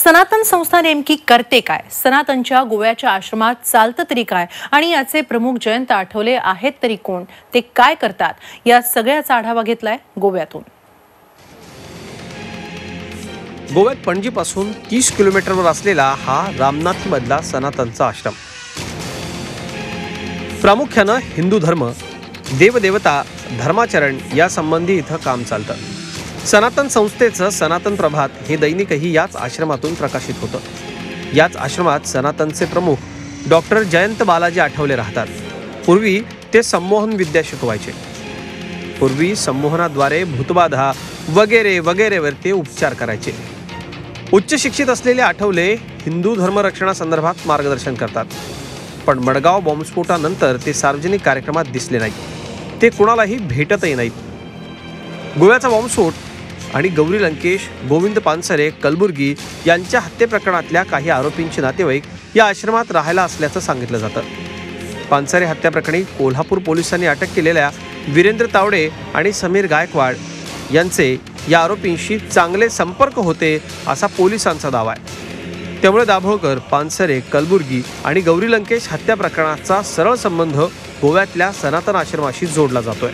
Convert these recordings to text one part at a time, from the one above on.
सनातन संस्था नेमकी करते काय? सनातनच्या गोव्याच्या आश्रमात चालतं तरी काय? आणि याचे प्रमुख जयंत आठवले आहेत तरी कोण? ते काय करतात? या सगळ्याचा आढावा घेतलाय गोव्यातून। गोव्यात पणजीपासून 30 किलोमीटरवर असलेला हा रामनाथमधला सनातनचा आश्रम प्रामुख्याने हिंदू धर्म, देवदेवता, धर्माचरण या संबंधी इथं काम चालतं। सनातन संस्थेचं सनातन प्रभात हे दैनिकही याच आश्रमातून प्रकाशित होतं। याच आश्रमात सनातनचे प्रमुख डॉक्टर जयंत बालाजी आठवले राहतात। पूर्वी ते संमोहन विद्या शिकवायचे। पूर्वी संमोहनाद्वारे भूतबाधा वगैरे वगैरेवर ते उपचार करायचे। उच्च शिक्षित असलेले आठवले हिंदू धर्मरक्षणासंदर्भात मार्गदर्शन करतात। पण मडगाव बॉम्बस्फोटानंतर ते सार्वजनिक कार्यक्रमात दिसले नाहीत। ते कुणालाही भेटतही नाहीत। गोव्याचा बॉम्बस्फोट आणि गौरी लंकेश, गोविंद पानसरे, कलबुर्गी यांच्या हत्ये प्रकरणातल्या काही आरोपींचे नातेवाईक या आश्रमात राहायला असल्याचं सांगितलं जातं। पानसरे हत्या प्रकरणी कोल्हापूर पोलिसांनी अटक केलेल्या वीरेंद्र तावडे आणि समीर गायकवाड यांचे या आरोपींशी चांगले संपर्क होते असा पोलिसांचा दावा आहे। त्यामुळे दाभोळकर, पानसरे, कलबुर्गी आणि गौरी लंकेश हत्या प्रकरणाचा सरळ संबंध गोव्यातल्या सनातन आश्रमाशी जोडला जातोय।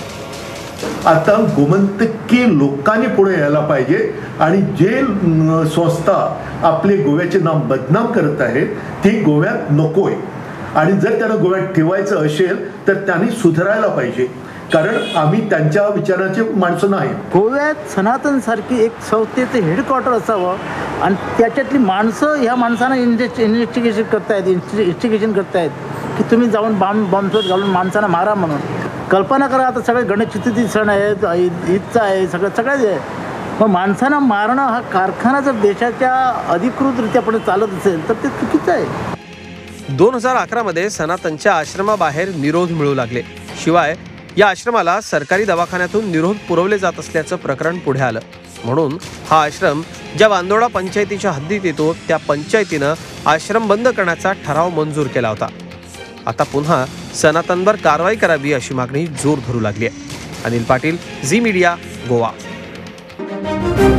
आता गोमंतकी लोकांनी पुढे यायला पाहिजे आणि जे संस्था आपले गोव्याचे नाव बदनाम करत आहे ती गोव्यात नकोय। आणि जर त्यांना गोव्यात ठेवायचं असेल तर त्यांनी सुधारायला पाहिजे, कारण आम्ही त्यांच्या विचाराचे माणसं नाही। गोव्यात सनातन सारखी एक संस्थेचे हेडक्वार्टर असावं आणि त्याच्यातली माणसं ह्या माणसांना इन्व्हेस्टिगेशन करतायत की तुम्ही जाऊन बॉम्बस्फोट घालून माणसांना मारा म्हणून। कल्पना करा, आता सगळे गणेश चतुर्थी सण आहेत, ईदचा आहे, सगळंच आहे। मग माणसांना मारणं हा कारखाना जर देशाच्या अधिकृतरित्या पुढे चालत असेल तर ते चुकीचं आहे। 2011 मध्ये सनातनच्या आश्रमाबाहेर निरोध मिळू लागले। शिवाय या आश्रमाला सरकारी दवाखान्यातून निरोध पुरवले जात असल्याचं प्रकरण पुढे आलं। म्हणून हा आश्रम ज्या बांदोडा पंचायतीच्या हद्दीत येतो त्या पंचायतीनं आश्रम बंद करण्याचा ठराव मंजूर केला होता। आता पुन्हा सनातनवर कारवाई करावी अशी मागणी जोर धरू लागली आहे। अनिल पाटील, झी मीडिया, गोवा।